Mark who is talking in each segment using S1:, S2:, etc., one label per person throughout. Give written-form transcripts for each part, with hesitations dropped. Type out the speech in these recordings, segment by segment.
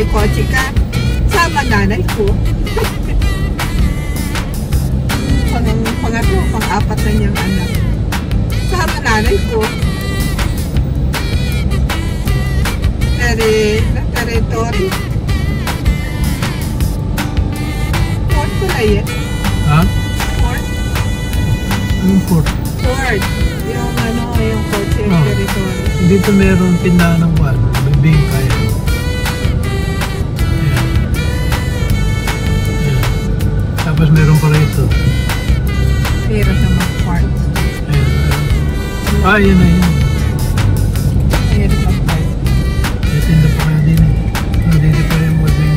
S1: may kotse ka. Sama nanay ko. Pangatlo, pang-apat na niyang anak. Sama nanay ko. Territory. Fort ko na yan.
S2: Ha?
S1: Fort?
S2: Anong fort?
S1: Fort. Yung kotse territory.
S2: Dito meron tindahan ng wal. May bingkay. Tapos meron pa rito.
S1: Pero sa mga park.
S2: Yun na yun.
S1: Pero sa park.
S2: Tinda pa kaya din eh. Nandito pa rin mo din.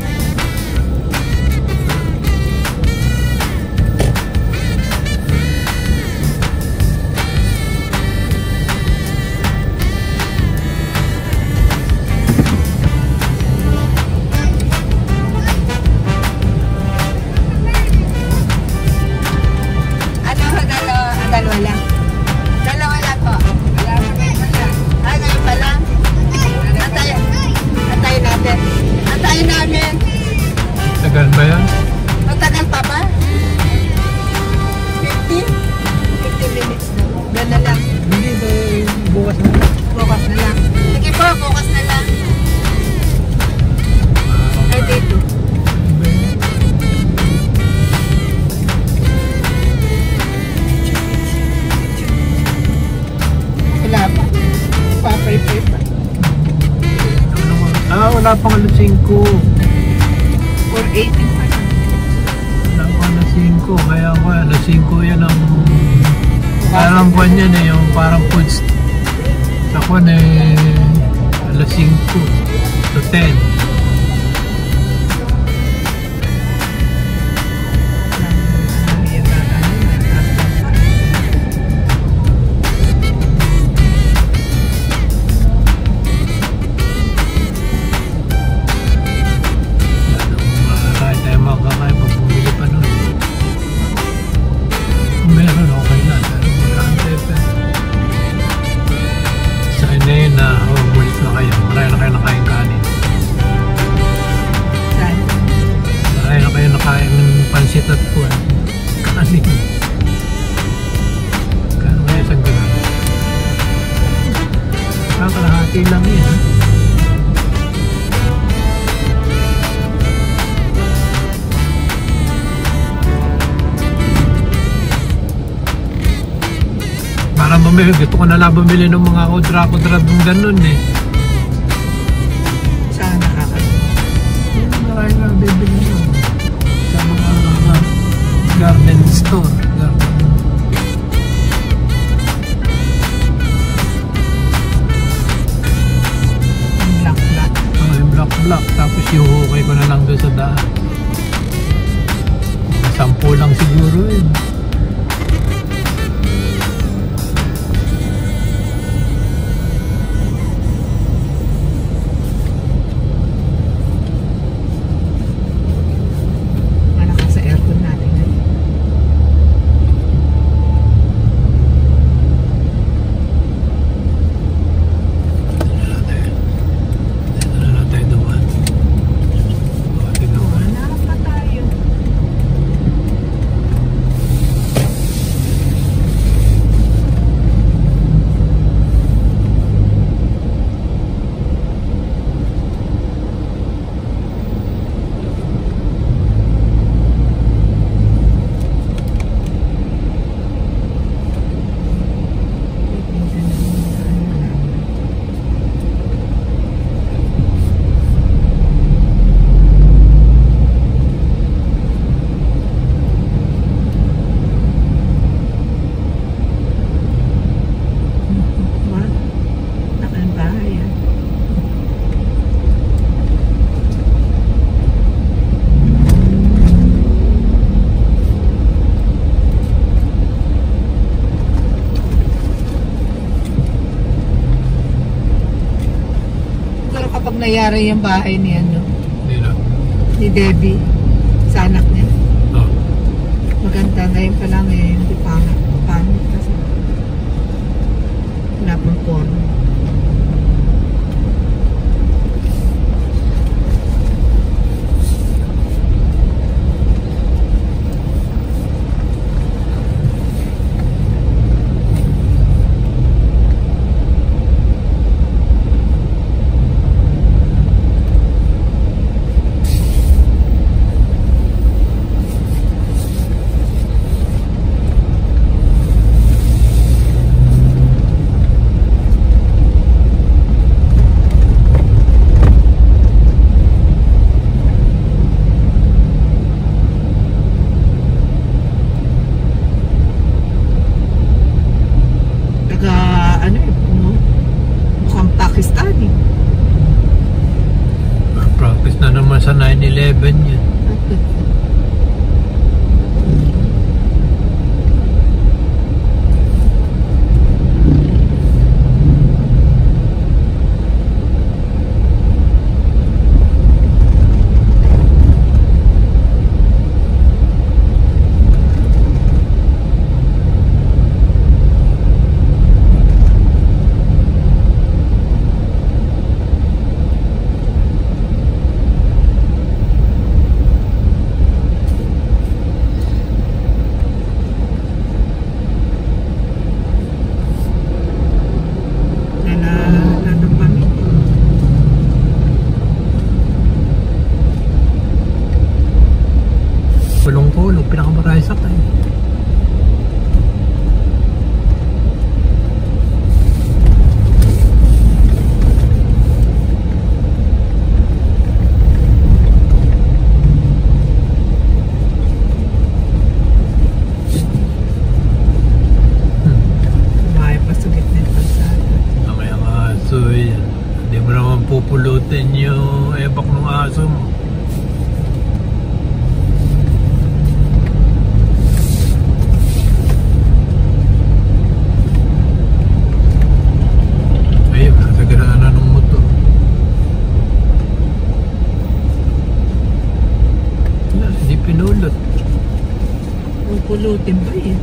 S3: Dalawa lang po. Ngayon pa lang. Antayin natin. Antayin namin.
S2: Tagal ba yan?
S3: Matagal pa ba? 50 minutes na. Gana lang.
S2: Hindi ba bukas na?
S3: Bukas na lang. Sige po, bukas na lang. Ay, dito.
S1: Wala pa. Papay-pay pa.
S2: Wala pang alas 5.
S1: 480 pa.
S2: Wala pang alas 5. Kaya ako alas 5 yan ang parang buwan yan eh. Yung parang foods. Ako na alas 5 to 10. Kalahati lang yan. Parang bumili, gusto ko na lang bumili ng mga kudra-kudra ng ganun eh.
S1: Saan nakakalimutan?
S2: Yung mga nga bibili nyo sa mga garden store. Black, tapos iuhukay ko na lang doon sa daan. 10 lang siguro eh.
S1: Malakas sa aircon natin. Nangyari yung bahay ni ni Debbie sa anak niya. Maganda na yun pa lang eh, hindi pangit kasi wala pang form. yan eh.
S2: Practice na naman sa 9/11 yan. Kulong-kulong, pinakamarami sa tayo.
S1: May pasugit na yung kalsada.
S2: Mamaya mga aso yan. Hindi mo naman pupulutin yung ebak ng aso mo. Pinulot.
S1: Pupulutin ba yun?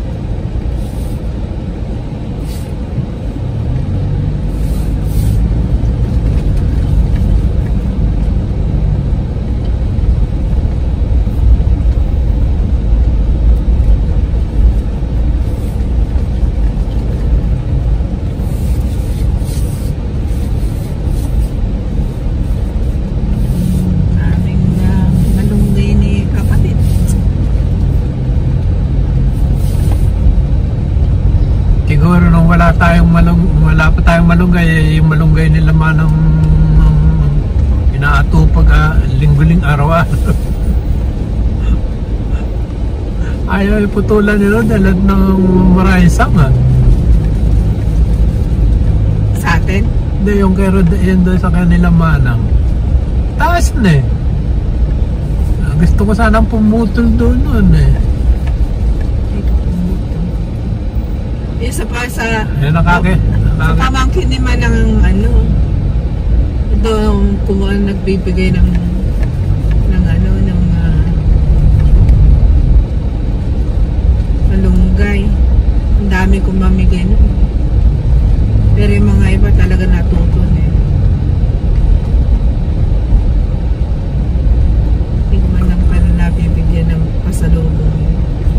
S2: Siguro nung wala pa tayong malunggay, yung malunggay nila manang inaatupag lingguling araw-araw. Ayaw iputulan nila dahil ng maraming sanga.
S1: Sa atin?
S2: Hindi, yung kero yun doon sa kanila manang. Taas na eh. Gusto ko sanang pumutol doon eh.
S1: Isa pa sa
S2: sa
S1: pamangkin ni Manang ano, doon kung nagbibigay ng malunggay. Ang dami kong mamigay nun. Pero yung mga iba talaga natutun eh. Hindi ko man lang pala nabibigyan ng pasalubong yun.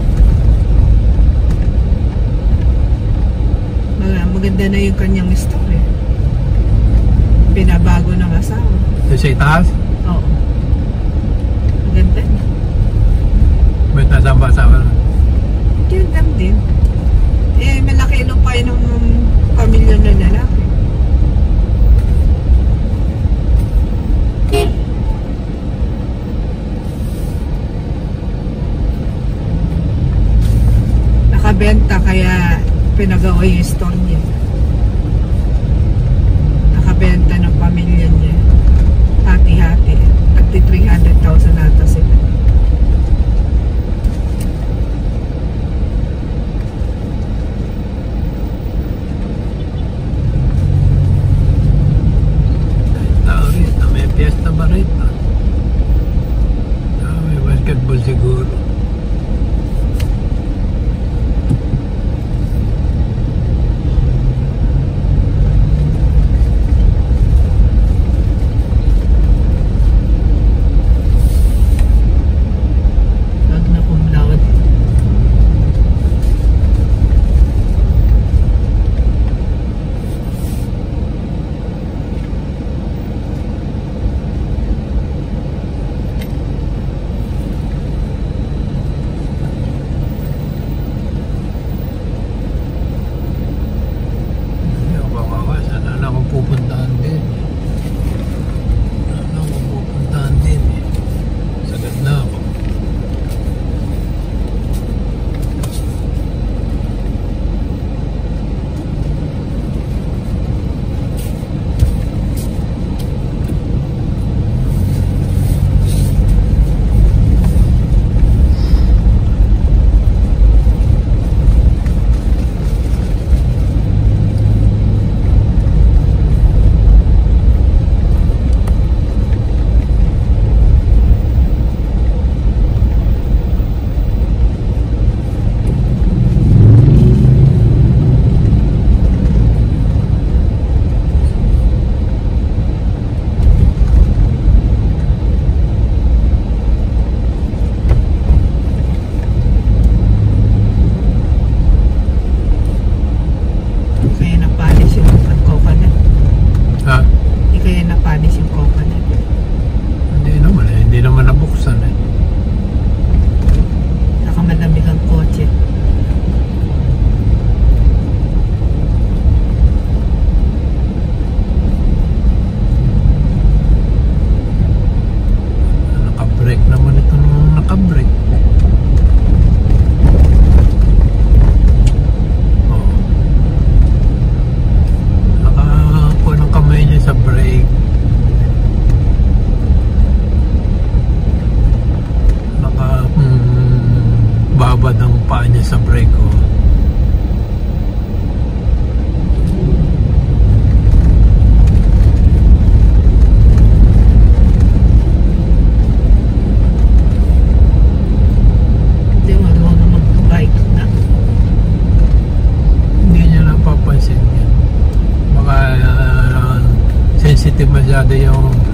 S1: Maganda na yung kanyang story. Pinabago ng asawa.
S2: Sa itaas?
S1: Oo. Maganda na.
S2: May nasaan ba asawa na?
S1: Yun lang din. Eh, malaki lupay ng pamilya na lalaki. Nakabenta kaya pinagawa yung store niya. Nakabenta ng pamilya niya. Hati-hati. Pagti 300,000 nata sila.
S2: Tao rito, may piyesta ba rito? May basketball siguro.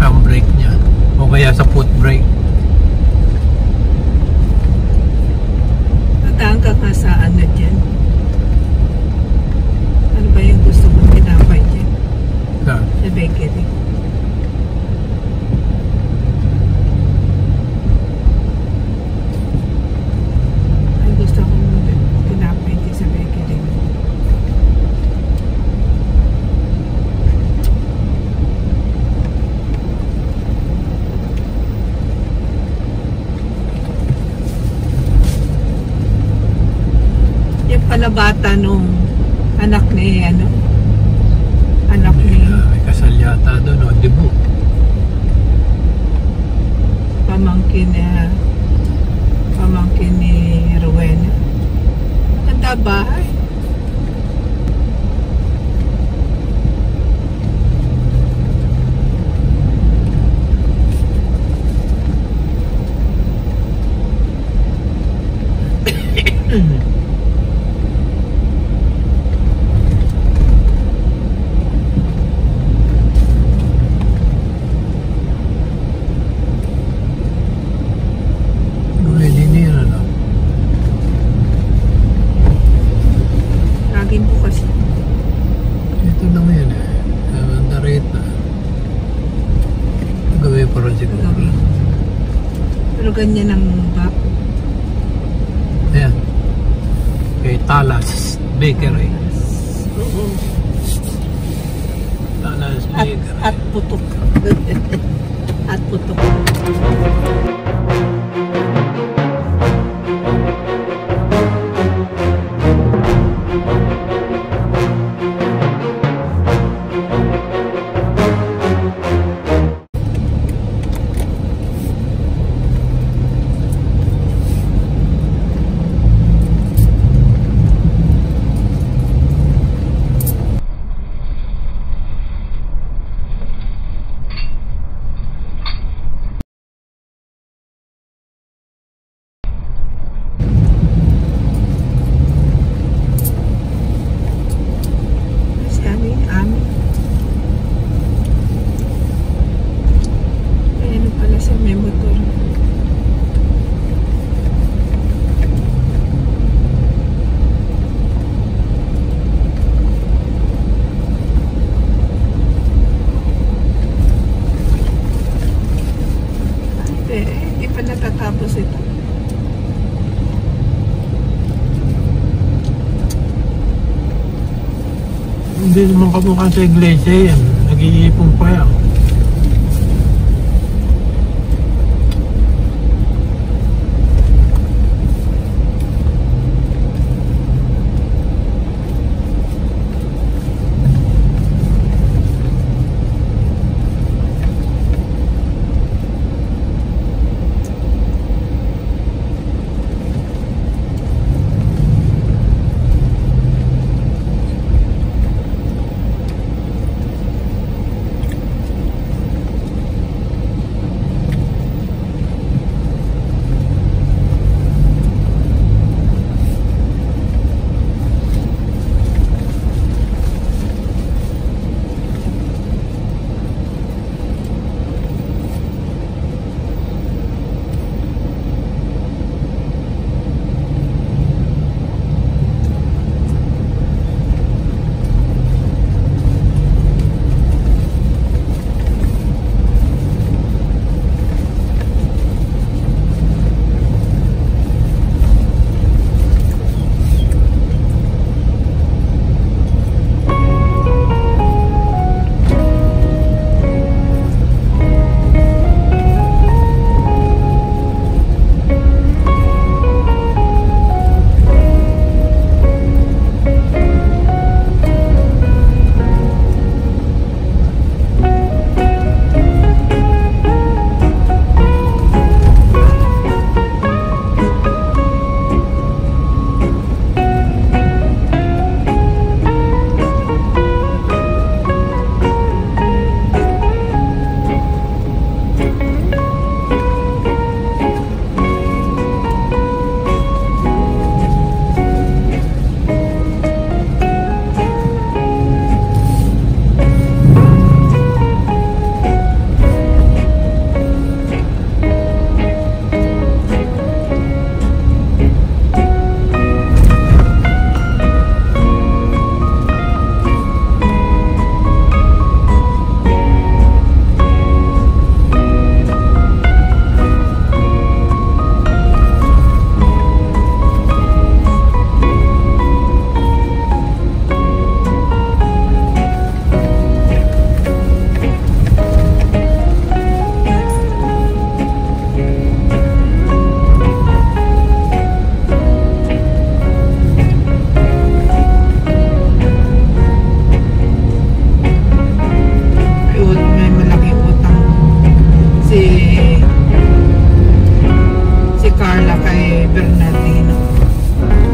S2: ang brake niya. O kaya sa foot brake.
S1: Nataan ka nga sa ano dyan. Ano ba yung gusto mong tinapay dyan?
S2: Sa,
S1: Sa bakery. Ang gusto kong tinapay dyan sa bakery. Yung pala bata nung anak ni ano? Anak ni
S2: may kasal yata doon, o, dibu.
S1: pamangkin ni Rowena. Maganda bahay.
S2: Pwede nila, no?
S1: Laging bukas.
S2: Ito lang yan eh. Darit na. Gawin pa rin siguro.
S1: Gawin. Pero ganyan ang back.
S2: Ayan. Kay Talas Bakery.
S1: Oo.
S2: Talas Bakery.
S1: At putok. At putok. May motor. Hindi pa natatapos ito.
S2: Hindi naman kamukha sa iglesia yan. Nag-iipong pa yan.
S1: Bernardino.